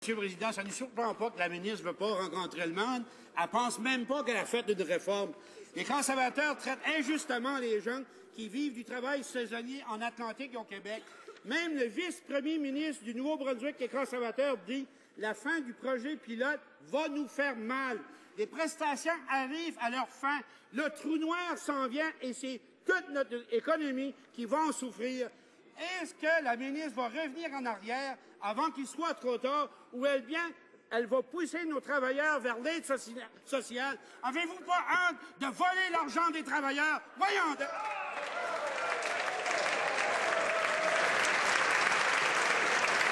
Monsieur le Président, ça ne nous surprend pas que la ministre ne veut pas rencontrer le monde. Elle ne pense même pas qu'elle a fait une réforme. Les conservateurs traitent injustement les gens qui vivent du travail saisonnier en Atlantique et au Québec. Même le vice-premier ministre du Nouveau-Brunswick, qui est conservateur, dit « La fin du projet pilote va nous faire mal. Les prestations arrivent à leur fin. Le trou noir s'en vient et c'est toute notre économie qui va en souffrir. » Est-ce que la ministre va revenir en arrière avant qu'il soit trop tard ou elle va pousser nos travailleurs vers l'aide sociale? Avez-vous pas hâte de voler l'argent des travailleurs? Voyons!